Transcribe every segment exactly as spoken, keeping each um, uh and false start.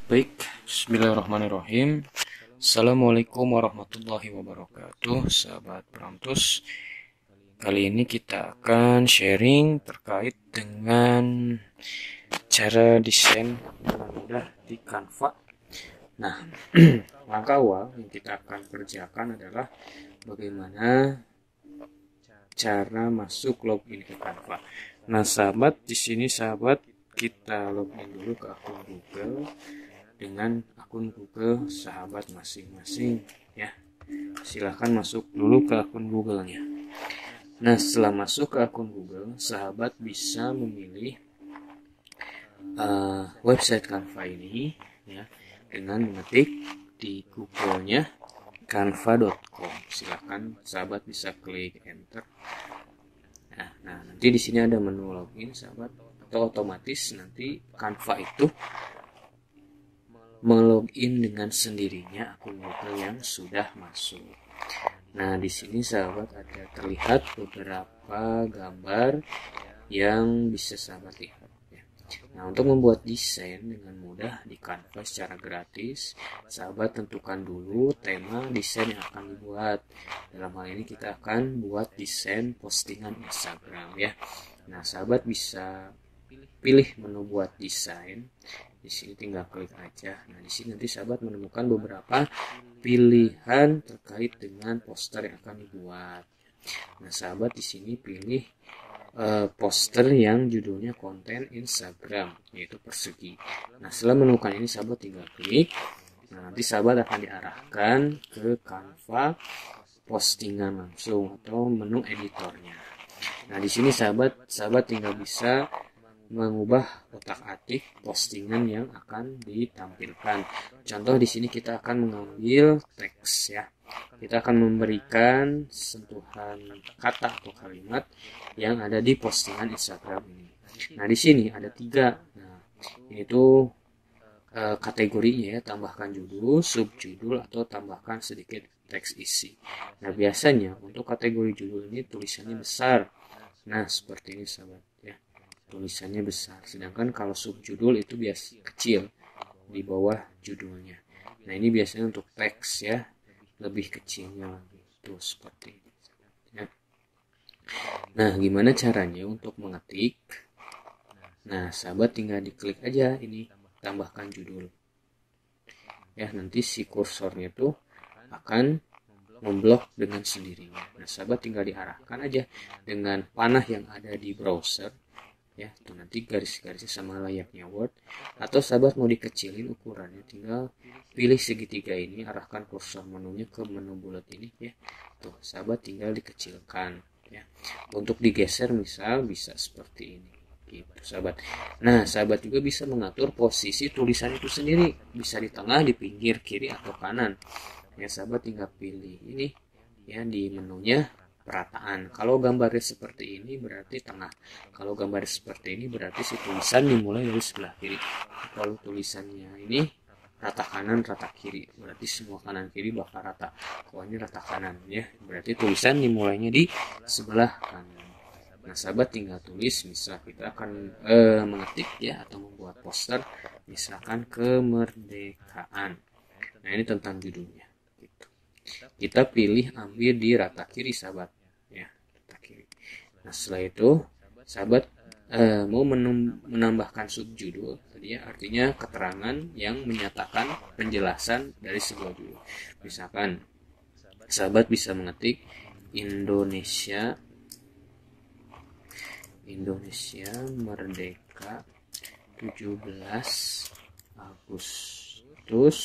Baik, bismillahirrahmanirrahim. Assalamualaikum warahmatullahi wabarakatuh, sahabat Pramtus. Kali ini kita akan sharing terkait dengan cara desain dengan mudah di Canva. Nah, langkah awal yang kita akan kerjakan adalah bagaimana cara masuk login ke Canva. Nah, sahabat, di sini sahabat kita login dulu ke akun Google dengan akun Google sahabat masing-masing ya. Silahkan masuk dulu ke akun Google-nya. Nah, setelah masuk ke akun Google, sahabat bisa memilih uh, website Canva ini ya dengan mengetik di Google-nya canva dot com. Silahkan sahabat bisa klik enter. Nah, nah nanti di sini ada menu login sahabat, atau otomatis nanti Canva itu melogin dengan sendirinya akun Google yang sudah masuk. Nah, di sini sahabat ada terlihat beberapa gambar yang bisa sahabat lihat. Nah, untuk membuat desain dengan mudah di Canva secara gratis, sahabat tentukan dulu tema desain yang akan dibuat. Dalam hal ini kita akan buat desain postingan Instagram ya. Nah, sahabat bisa pilih menu buat desain. Di sini tinggal klik aja. Nah, di sini nanti sahabat menemukan beberapa pilihan terkait dengan poster yang akan dibuat. Nah, sahabat di sini pilih uh, poster yang judulnya konten Instagram, yaitu persegi. Nah, setelah menemukan ini sahabat tinggal klik. Nah, nanti sahabat akan diarahkan ke Canva postingan langsung atau menu editornya. Nah, di sini sahabat sahabat tinggal bisa mengubah otak-atik postingan yang akan ditampilkan. Contoh di sini kita akan mengambil teks ya. Kita akan memberikan sentuhan kata atau kalimat yang ada di postingan Instagram ini. Nah, di sini ada tiga. Nah, yaitu e, kategorinya ya, tambahkan judul, subjudul, atau tambahkan sedikit teks isi. Nah, biasanya untuk kategori judul ini tulisannya besar. Nah, seperti ini sahabat ya. Tulisannya besar, sedangkan kalau subjudul itu biasa kecil di bawah judulnya. Nah, ini biasanya untuk teks ya, lebih kecilnya lagi tuh seperti ini ya. Nah, gimana caranya untuk mengetik? Nah, sahabat tinggal diklik aja ini tambahkan judul ya, nanti si kursornya tuh akan memblok dengan sendirinya. Nah, sahabat tinggal diarahkan aja dengan panah yang ada di browser ya, tuh nanti garis-garisnya sama layaknya Word. Atau sahabat mau dikecilin ukurannya, tinggal pilih segitiga ini, arahkan kursor menunya ke menu bulat ini ya. Tuh sahabat tinggal dikecilkan ya. Untuk digeser misal bisa seperti ini gitu sahabat. Nah, sahabat juga bisa mengatur posisi tulisan itu sendiri, bisa di tengah, di pinggir, kiri, atau kanan ya. Sahabat tinggal pilih ini ya di menunya perataan. Kalau gambarnya seperti ini berarti tengah. Kalau gambarnya seperti ini berarti si tulisan dimulai dari sebelah kiri. Kalau tulisannya ini rata kanan, rata kiri, berarti semua kanan kiri bakal rata. Kalau ini rata kanan ya, berarti tulisan dimulainya di sebelah kanan. Nah, sahabat tinggal tulis, misal kita akan eh, mengetik ya atau membuat poster, misalkan kemerdekaan. Nah, ini tentang judulnya. Gitu. Kita pilih ambil di rata kiri sahabat ya, rata kiri. Nah, setelah itu sahabat eh, mau menambahkan subjudul tadi ya, artinya keterangan yang menyatakan penjelasan dari sebuah judul. Misalkan sahabat bisa mengetik Indonesia Indonesia merdeka tujuh belas Agustus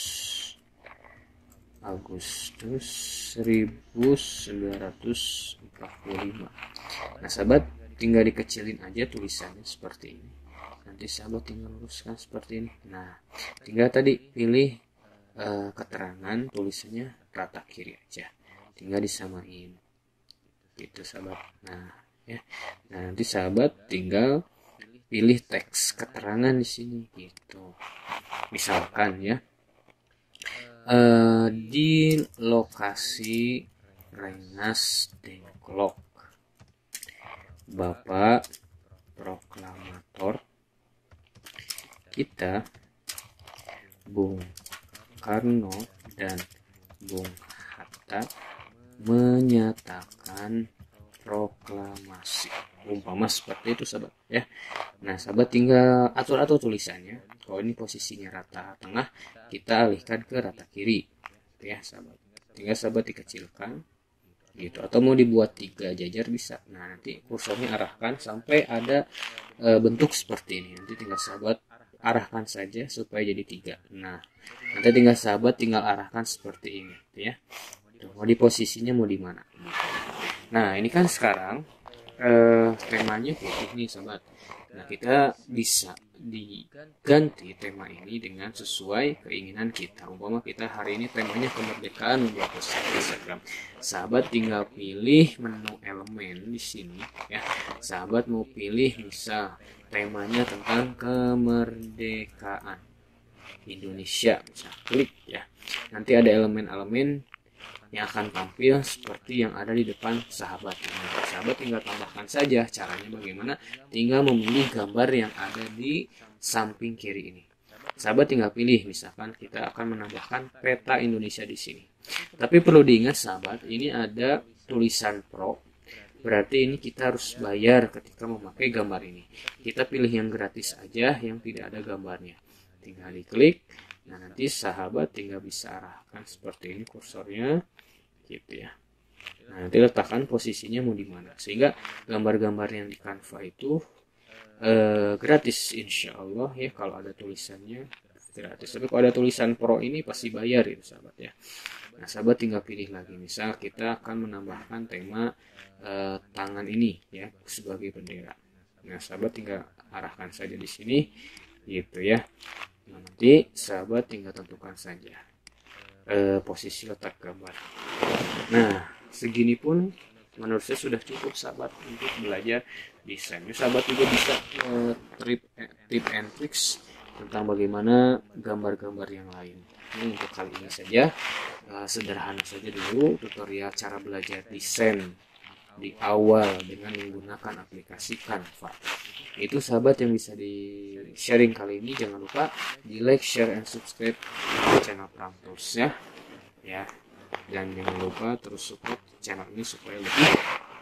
Agustus seribu sembilan ratus empat puluh lima. Nah, sahabat tinggal dikecilin aja tulisannya seperti ini. Nanti sahabat tinggal luruskan seperti ini. Nah, tinggal tadi pilih uh, keterangan tulisannya rata kiri aja. Tinggal disamain. Gitu sahabat. Nah, ya. Nah, nanti sahabat tinggal pilih teks keterangan di sini gitu. Misalkan ya, Uh, di lokasi Rengas Dengklok, Bapak Proklamator kita Bung Karno dan Bung Hatta menyatakan proklamasi, umpama seperti itu sahabat ya. Nah sahabat tinggal atur-atur tulisannya. Kalau ini posisinya rata tengah, kita alihkan ke rata kiri ya sahabat. Tinggal sahabat dikecilkan gitu, atau mau dibuat tiga jajar bisa. Nah nanti kursornya arahkan sampai ada e, bentuk seperti ini. Nanti tinggal sahabat arahkan saja supaya jadi tiga. Nah nanti tinggal sahabat tinggal arahkan seperti ini ya. Mau di posisinya mau di mana. Nah ini kan sekarang eh, temanya putih nih sahabat. Nah kita bisa diganti tema ini dengan sesuai keinginan kita. Umpama kita hari ini temanya kemerdekaan membuat pesan Instagram. Sahabat tinggal pilih menu elemen di sini ya. Sahabat mau pilih misal temanya tentang kemerdekaan Indonesia, bisa klik ya. Nanti ada elemen-elemen yang akan tampil seperti yang ada di depan sahabat. Nah, sahabat tinggal tambahkan saja. Caranya bagaimana? Tinggal memilih gambar yang ada di samping kiri ini. Sahabat tinggal pilih, misalkan kita akan menambahkan peta Indonesia di sini. Tapi perlu diingat sahabat, ini ada tulisan pro. Berarti ini kita harus bayar ketika memakai gambar ini. Kita pilih yang gratis aja, yang tidak ada gambarnya. Tinggal diklik. Nah nanti sahabat tinggal bisa arahkan seperti ini kursornya gitu ya. Nah nanti letakkan posisinya mau di mana sehingga gambar-gambar yang di Canva itu eh, gratis insya Allah ya. Kalau ada tulisannya gratis, tapi kalau ada tulisan pro ini pasti bayar itu sahabat ya. Nah sahabat tinggal pilih lagi, misal kita akan menambahkan tema eh, tangan ini ya sebagai bendera. Nah sahabat tinggal arahkan saja di sini gitu ya. Nah, nanti sahabat tinggal tentukan saja eh, posisi letak gambar. Nah segini pun menurut saya sudah cukup sahabat untuk belajar desain. Sahabat juga bisa eh, trip, eh, tip and tricks tentang bagaimana gambar-gambar yang lain. Ini untuk kali ini saja, eh, sederhana saja dulu tutorial cara belajar desain di awal dengan menggunakan aplikasi Canva. Itu sahabat yang bisa di sharing kali ini. Jangan lupa di like, share, and subscribe channel Pram Tools ya. Ya. Dan jangan lupa terus support channel ini supaya lebih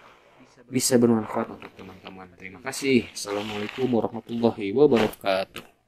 bisa bermanfaat untuk teman-teman. Terima kasih. Assalamualaikum warahmatullahi wabarakatuh.